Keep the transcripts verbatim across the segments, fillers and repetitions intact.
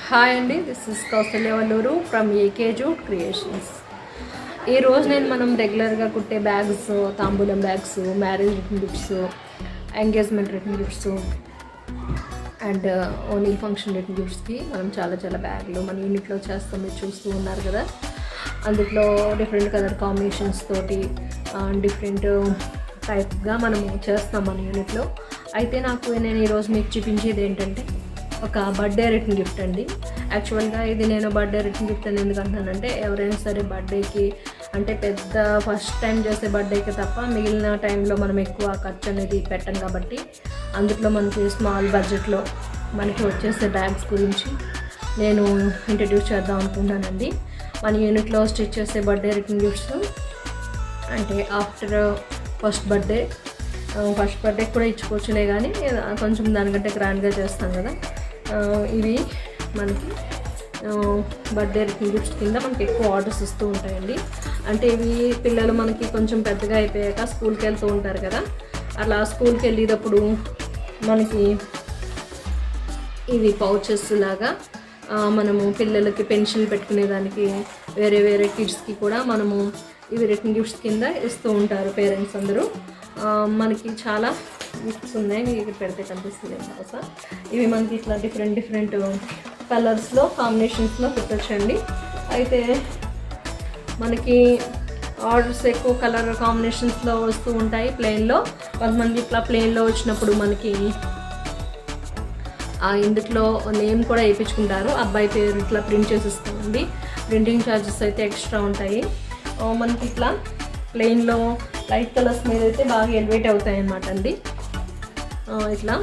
Hi అండి, this is Kausalya Valluru from A K jute creations. ఈరోజు నేను మనం రెగ్యులర్గా కుట్టే బ్యాగ్స్, తాంబూలం bags, marriage return gifts, engagement return gifts and only function return గిఫ్ట్స్కి మనం చాలా చాలా బ్యాగులు మన యూనిట్లో చేస్తాం. మీరు చూస్తూ ఉన్నారు కదా, అందులో డిఫరెంట్ కలర్ కాంబినేషన్స్ తోటి డిఫరెంట్ టైప్గా మనము చేస్తాం మన యూనిట్లో. అయితే నాకు నేను ఈరోజు మీకు చూపించేది ఏంటంటే ఒక బర్త్డే రిటర్న్ గిఫ్ట్ అండి. యాక్చువల్గా ఇది నేను బర్త్డే రిటర్న్ గిఫ్ట్ అని ఎందుకు అంటానంటే, ఎవరైనా సరే బర్త్డేకి అంటే పెద్ద ఫస్ట్ టైం చేసే బర్త్డేకి తప్ప మిగిలిన టైంలో మనం ఎక్కువ ఖర్చు అనేది పెట్టం కాబట్టి, అందులో మనకి స్మాల్ బడ్జెట్లో మనకి వచ్చేసే బ్యాగ్స్ గురించి నేను ఇంట్రడ్యూస్ చేద్దాం అనుకుంటున్నానండి. మన యూనిట్లో స్టిచ్ చేసే బర్త్డే రిటర్న్ గిఫ్ట్స్ అంటే after first birthday first birthday కూడా ఇచ్చుకోవచ్చులే, కానీ కొంచెం దానికంటే గ్రాండ్గా చేస్తాం కదా. ఇవి మనకి బర్త్డే రిటర్న్ గిఫ్ట్స్ కింద మనకి ఎక్కువ ఆర్డర్స్ వస్తూ ఉంటాయండి. అంటే ఇవి పిల్లలు మనకి కొంచెం పెద్దగా అయిపోయాక స్కూల్కి వెళ్తూ ఉంటారు కదా, అలా స్కూల్కి వెళ్ళేటప్పుడు మనకి ఇవి పౌచెస్ లాగా మనము పిల్లలకి పెన్సిల్ పెట్టుకునేదానికి, వేరే వేరే కిడ్స్కి కూడా మనము ఇవి రిటర్న్ గిఫ్ట్స్ కింద ఇస్తూ ఉంటారు పేరెంట్స్ అందరూ. మనకి చాలా గిఫ్ట్స్ ఉన్నాయి, మీకు ఇక్కడ పెడితే కనిపిస్తుంది బహుశా. ఇవి మనకి ఇట్లా డిఫరెంట్ డిఫరెంట్ కలర్స్లో కాంబినేషన్స్లో పెట్టొచ్చండి. అయితే మనకి ఆర్డర్స్ ఎక్కువ కలర్ కాంబినేషన్స్లో వస్తూ ఉంటాయి ప్లెయిన్లో. కొంతమంది ఇట్లా ప్లెయిన్లో వచ్చినప్పుడు మనకి ఇందులో నేమ్ కూడా వేయించుకుంటారు, అబ్బాయి పేరు ఇట్లా ప్రింట్ చేసిస్తామండి. ప్రింటింగ్ ఛార్జెస్ అయితే ఎక్స్ట్రా ఉంటాయి. మనకి ఇట్లా ప్లెయిన్లో లైట్ కలర్స్ మీద అయితే బాగా ఎలివేట్ అవుతాయి అన్నమాట అండి. ఇట్లా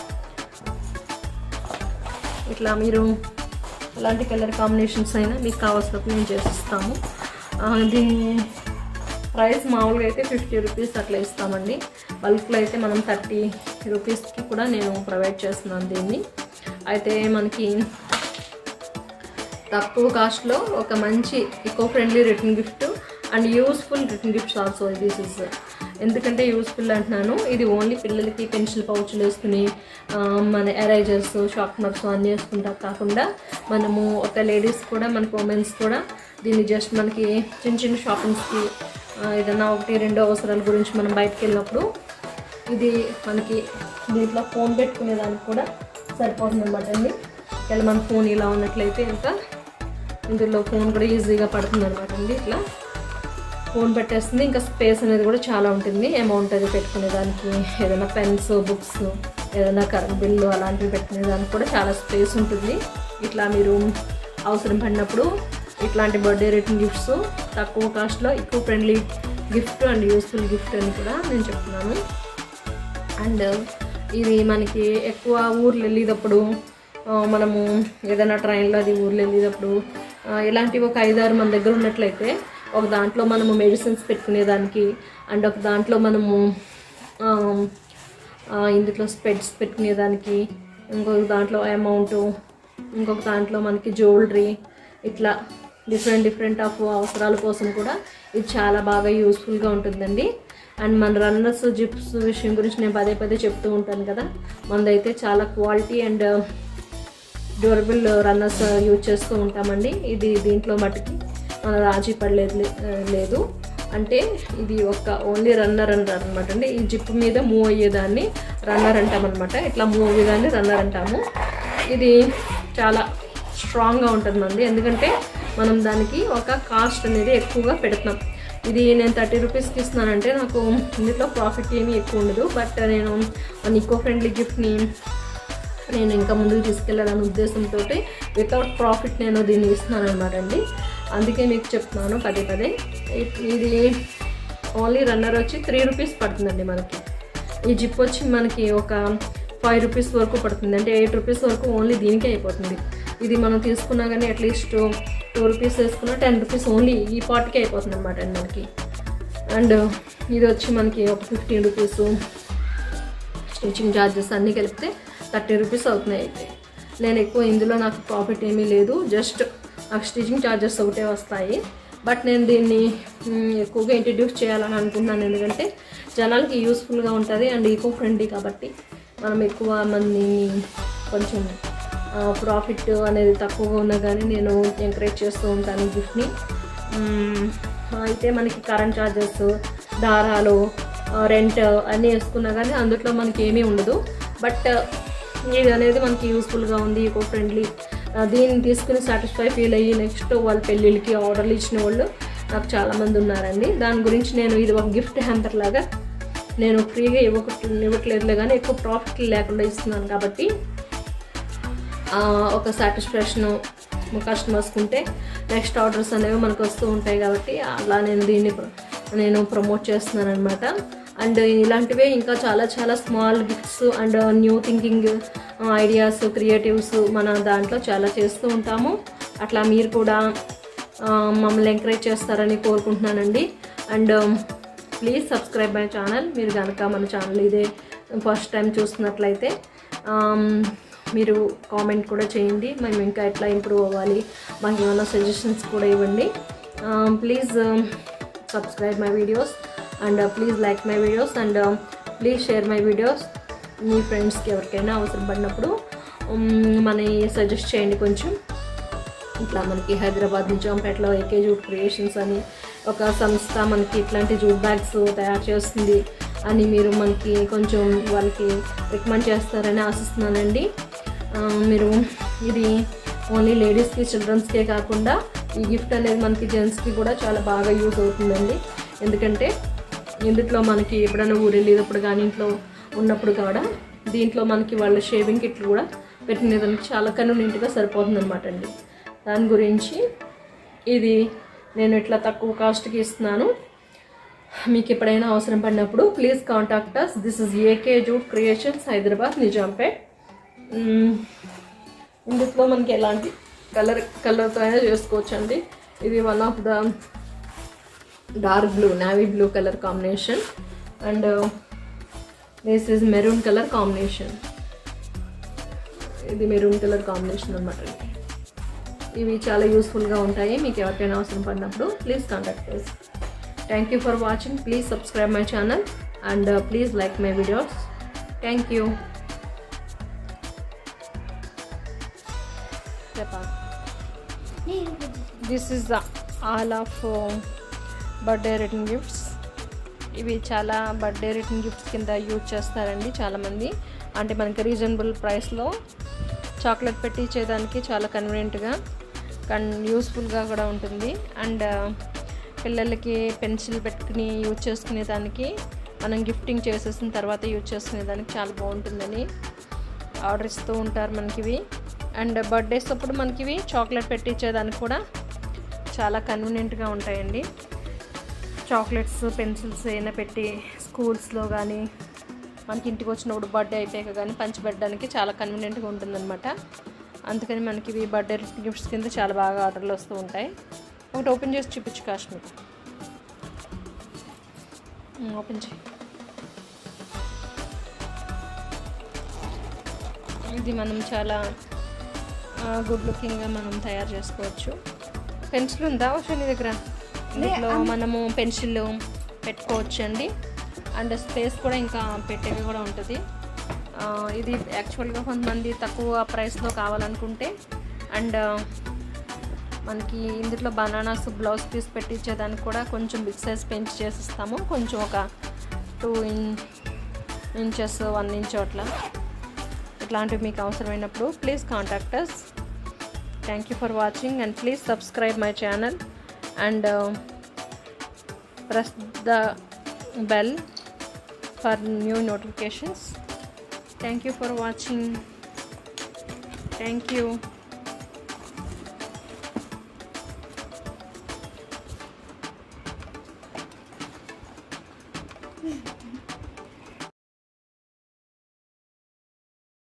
ఇట్లా మీరు ఎలాంటి కలర్ కాంబినేషన్స్ అయినా మీకు కావాల్సినప్పుడు మేము చేసిస్తాము. దీని ప్రైస్ మామూలుగా అయితే ఫిఫ్టీ రూపీస్ అట్లా ఇస్తామండి. బల్క్లో అయితే మనం థర్టీ రూపీస్కి కూడా నేను ప్రొవైడ్ చేస్తున్నాను దీన్ని. అయితే మనకి తక్కువ కాస్ట్లో ఒక మంచి eco friendly return gift and useful return gifts also. This is ఎందుకంటే యూస్ఫుల్ అంటున్నాను, ఇది ఓన్లీ పిల్లలకి పెన్సిల్ పౌచ్లు వేసుకుని మన ఎరైజర్స్, షార్ప్నర్స్ అన్నీ వేసుకుంటా కాకుండా మనము ఒక లేడీస్ కూడా మనకు ఉమెన్స్ కూడా దీన్ని జస్ట్ మనకి చిన్న చిన్న షాపింగ్స్కి ఏదైనా ఒకటి రెండో అవసరాల గురించి మనం బయటకు వెళ్ళినప్పుడు ఇది మనకి దీంట్లో ఫోన్ పెట్టుకునేదానికి కూడా సరిపోతుంది అన్నమాట అండి. ఇలా మన ఫోన్ ఇలా ఉన్నట్లయితే ఇంకా ఇందులో ఫోన్ కూడా ఈజీగా పడుతుంది అనమాట అండి. ఇట్లా ఫోన్ పెట్టేస్తుంది, ఇంకా స్పేస్ అనేది కూడా చాలా ఉంటుంది. అమౌంట్ అది పెట్టుకునేదానికి, ఏదైనా పెన్స్, బుక్స్, ఏదైనా కరెంట్ బిల్లు అలాంటివి పెట్టుకునేదానికి కూడా చాలా స్పేస్ ఉంటుంది. ఇట్లా మీరు అవసరం పడినప్పుడు ఇట్లాంటి బర్త్డే రిటర్న్ గిఫ్ట్స్ తక్కువ కాస్ట్లో ఎక్కువ friendly gift and useful gift అని కూడా నేను చెప్తున్నాను. అండ్ ఇది మనకి ఎక్కువ ఊర్లు వెళ్ళేటప్పుడు మనము ఏదైనా ట్రైన్లో అది ఊర్లో వెళ్ళేటప్పుడు ఇలాంటివి ఒక ఐదారు మన దగ్గర ఉన్నట్లయితే ఒక దాంట్లో మనము మెడిసిన్స్ పెట్టుకునేదానికి, అండ్ ఒక దాంట్లో మనము ఇందులో స్పెడ్స్ పెట్టుకునేదానికి, ఇంకొక దాంట్లో అమౌంట్, ఇంకొక దాంట్లో మనకి జ్యువెలరీ, ఇట్లా డిఫరెంట్ డిఫరెంట్ ఆఫ్ అవసరాల కోసం కూడా ఇది చాలా బాగా యూస్ఫుల్గా ఉంటుందండి. అండ్ మన రన్నర్స్, జిప్స్ విషయం గురించి నేను పదే పదే చెప్తూ ఉంటాను కదా, మనదైతే చాలా quality and durable runners use చేస్తూ ఉంటామండి. ఇది దీంట్లో మట్టుకి మన రాజీ పడలేదు లేదు అంటే ఇది ఒక ఓన్లీ రన్నర్ అంటారు అనమాట అండి. ఈ జిప్ మీద మూవ్ అయ్యేదాన్ని రన్నర్ అంటామన్నమాట. ఇట్లా మూవ్ అయ్యేదాన్ని రన్నర్ అంటాము. ఇది చాలా స్ట్రాంగ్గా ఉంటుందండి, ఎందుకంటే మనం దానికి ఒక కాస్ట్ అనేది ఎక్కువగా పెడుతున్నాం. ఇది నేను థర్టీ రూపీస్కి ఇస్తున్నానంటే నాకు ఇందులో ప్రాఫిట్ ఏమీ ఎక్కువ ఉండదు, బట్ నేను ఈకో ఫ్రెండ్లీ గిఫ్ట్ని నేను ఇంకా ముందుకు తీసుకెళ్ళాలనే ఉద్దేశంతో వితౌట్ ప్రాఫిట్ నేను దీన్ని ఇస్తున్నాను అనమాట అండి. అందుకే మీకు చెప్తున్నాను పదే పదే. ఇది ఓన్లీ రన్నర్ వచ్చి త్రీ రూపీస్ పడుతుందండి మనకి. ఈ జిప్ వచ్చి మనకి ఒక ఫైవ్ రూపీస్ వరకు పడుతుంది, అంటే ఎయిట్ రూపీస్ వరకు ఓన్లీ దీనికే అయిపోతుంది. ఇది మనం తీసుకున్నా కానీ అట్లీస్ట్ టూ రూపీస్ వేసుకున్నా టెన్ రూపీస్ ఓన్లీ ఈ పార్ట్కే అయిపోతుంది అనమాట అండి మనకి. అండ్ ఇది వచ్చి మనకి ఒక ఫిఫ్టీన్ రూపీస్ స్టిచ్చింగ్ ఛార్జెస్ అన్నీ కలిపితే థర్టీ రూపీస్ అవుతున్నాయి. అయితే నేను ఎక్కువ ఇందులో నాకు ప్రాఫిట్ ఏమీ లేదు, జస్ట్ నాకు స్టిచ్చింగ్ ఛార్జెస్ ఒకటే వస్తాయి. బట్ నేను దీన్ని ఎక్కువగా ఇంట్రడ్యూస్ చేయాలని అనుకుంటున్నాను, ఎందుకంటే జనాలకి యూస్ఫుల్గా ఉంటుంది అండ్ ఈకో ఫ్రెండ్లీ కాబట్టి మనం ఎక్కువ మందిని కొంచెం ప్రాఫిట్ అనేది తక్కువగా ఉన్నా కానీ నేను ఎంకరేజ్ చేస్తూ ఉంటాను గిఫ్ట్ని. అయితే మనకి కరెంట్ ఛార్జెస్, దారాలు, రెంట్ అన్నీ వేసుకున్నా కానీ అందులో మనకి ఏమీ ఉండదు. బట్ ఇది అనేది మనకి యూస్ఫుల్గా ఉంది, ఈకో ఫ్రెండ్లీ. దీన్ని తీసుకుని సాటిస్ఫై ఫీల్ అయ్యి నెక్స్ట్ వాళ్ళ పెళ్ళిళ్ళకి ఆర్డర్లు ఇచ్చిన వాళ్ళు నాకు చాలామంది ఉన్నారండి. దాని గురించి నేను ఇది ఒక గిఫ్ట్ హ్యాంపర్ లాగా నేను ఫ్రీగా ఇవ్వక ఇవ్వట్లేదులే కానీ ఎక్కువ ప్రాఫిట్ లేకుండా ఇస్తున్నాను కాబట్టి ఒక సాటిస్ఫాక్షను కస్టమర్స్కి ఉంటే నెక్స్ట్ ఆర్డర్స్ అనేవి మనకు వస్తూ ఉంటాయి కాబట్టి అలా నేను దీన్ని నేను ప్రమోట్ చేస్తున్నాను అనమాట. అండ్ ఇలాంటివే ఇంకా చాలా చాలా small gifts and new thinking ideas, creatives మన దాంట్లో చాలా చేస్తూ ఉంటాము. అట్లా మీరు కూడా మమ్మల్ని ఎంకరేజ్ చేస్తారని కోరుకుంటున్నానండి. And please subscribe my channel. మీరు కనుక మన ఛానల్ ఇదే ఫస్ట్ టైం చూస్తున్నట్లయితే మీరు కామెంట్ కూడా చేయండి. మేము ఇంకా ఎట్లా ఇంప్రూవ్ అవ్వాలి, మాకు ఏమైనా సజెషన్స్ కూడా ఇవ్వండి. Please subscribe my videos and please like my videos and please share my videos. మీ ఫ్రెండ్స్కి ఎవరికైనా అవసరం పడినప్పుడు మనని సజెస్ట్ చేయండి కొంచెం. ఇట్లా మనకి హైదరాబాద్ నిజాంపేటలో ఏకే జూట్ క్రియేషన్స్ అని ఒక సంస్థ మనకి ఇట్లాంటి జూట్ బ్యాగ్స్ తయారు చేస్తుంది అని మీరు మనకి కొంచెం వాళ్ళకి రికమెండ్ చేస్తారని ఆశిస్తున్నానండి. మీరు ఇది ఓన్లీ లేడీస్కి, చిల్డ్రన్స్కే కాకుండా ఈ గిఫ్ట్ అనేది మనకి జెంట్స్కి కూడా చాలా బాగా యూజ్ అవుతుందండి. ఎందుకంటే ఇందులో మనకి ఎప్పుడైనా ఊరు వెళ్ళేటప్పుడు కానీ ఇంట్లో ఉన్నప్పుడు కూడా దీంట్లో మనకి వాళ్ళ షేవింగ్ కిట్లు కూడా పెట్టినదానికి చాలా కన్వీనియంట్గా సరిపోతుంది అనమాట అండి. దాని గురించి ఇది నేను ఇట్లా తక్కువ కాస్ట్కి ఇస్తున్నాను. మీకు ఎప్పుడైనా అవసరం పడినప్పుడు please contact us. This is AK jute creations, Hyderabad, Nizampet. ఇందులో మనకి ఎలాంటి కలర్ కలర్తో అయినా చేసుకోవచ్చు అండి. ఇది one of the dark blue, navy blue colour combination and this is maroon colour combination. ఇది మెరూన్ కలర్ కాంబినేషన్ అనమాట. ఇవి చాలా యూస్ఫుల్గా ఉంటాయి. మీకు ఎవరికైనా అవసరం పడినప్పుడు please contact us. Thank you for watching. Please subscribe my channel and please like my videos. Thank you. This is the all of birthday return gifts. ఇవి చాలా బర్త్డే రిటర్న్ గిఫ్ట్స్ కింద యూజ్ చేస్తారండి చాలామంది. అంటే మనకి రీజనబుల్ ప్రైస్లో chocolate పెట్టి ఇచ్చేదానికి చాలా కన్వీనియంట్గా కన్ యూస్ఫుల్గా కూడా ఉంటుంది. అండ్ పిల్లలకి పెన్సిల్ పెట్టుకుని యూజ్ చేసుకునే దానికి, మనం గిఫ్టింగ్ చేసేసిన తర్వాత యూజ్ చేసుకునే దానికి చాలా బాగుంటుందని ఆర్డర్ ఇస్తూ ఉంటారు మనకి ఇవి. అండ్ బర్త్డేస్ అప్పుడు మనకి ఇవి చాక్లెట్ పెట్టి ఇచ్చేదానికి కూడా చాలా కన్వీనియంట్గా ఉంటాయండి. చాక్లెట్స్, పెన్సిల్స్ అయినా పెట్టి స్కూల్స్లో కానీ మనకి ఇంటికి వచ్చినప్పుడు బర్త్డే అయిపోయాక కానీ పంచిపెట్టడానికి చాలా కన్వీనియంట్గా ఉంటుందన్నమాట. అందుకని మనకి ఇవి బర్త్డే గిఫ్ట్స్ కింద చాలా బాగా ఆర్డర్లు వస్తూ ఉంటాయి. ఒకటి ఓపెన్ చేసి చూపించు కాశ్మీర్. ఓపెన్ చేయి. ఇది మనం చాలా గుడ్ లుకింగ్గా మనం తయారు చేసుకోవచ్చు. పెన్సిల్ ఉందా వచ్చి నీ దగ్గర? ఇందులో మనము పెన్సిల్ పెట్టుకోవచ్చు అండి. అండ్ స్పేస్ కూడా ఇంకా పెట్టేవి కూడా ఉంటుంది. ఇది యాక్చువల్గా కొంతమంది తక్కువ ప్రైస్లో కావాలనుకుంటే అండ్ మనకి ఇందులో బనానాస్ బ్లౌజ్ పీస్ పెట్టించేదానికి కూడా కొంచెం బిగ్ సైజ్ పెంచి చేసిస్తాము. కొంచెం ఒక two in inches one inch అట్లా ఇట్లాంటివి మీకు అవసరమైనప్పుడు please contact us. Thank you for watching and please subscribe my channel and press the bell for new notifications. Thank you for watching. Thank you.